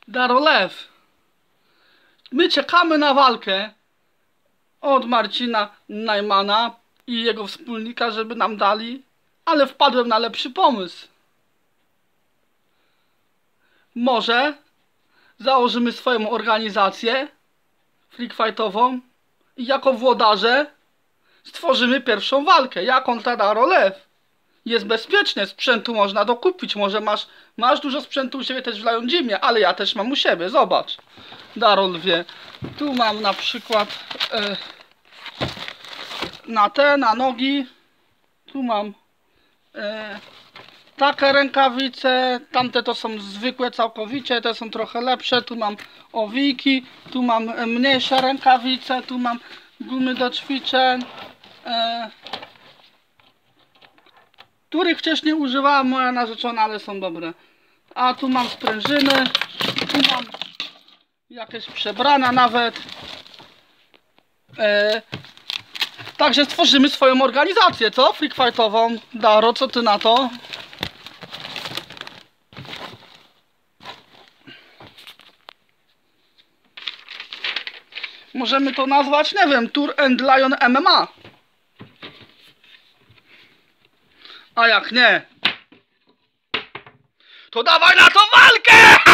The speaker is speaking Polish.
Darolew, my czekamy na walkę od Marcina Najmana i jego wspólnika, żeby nam dali, ale wpadłem na lepszy pomysł. Może założymy swoją organizację freakfightową i jako włodarze stworzymy pierwszą walkę. Ja kontra Darolew. Jest bezpiecznie, sprzętu można dokupić. Może masz dużo sprzętu u siebie też w Liondzimie, ale ja też mam u siebie. Zobacz, Darol wie. Tu mam na przykład na nogi. Tu mam takie rękawice. Tamte to są zwykłe całkowicie, te są trochę lepsze. Tu mam owiki, tu mam mniejsze rękawice, tu mam gumy do ćwiczeń, których wcześniej używała moja narzeczona, ale są dobre. A tu mam sprężyny, tu mam jakieś przebrana nawet. Także stworzymy swoją organizację, co? Freakfightową. Daro, co ty na to? Możemy to nazwać, nie wiem, Tour and Lion MMA. A jak nie, to dawaj na to walkę!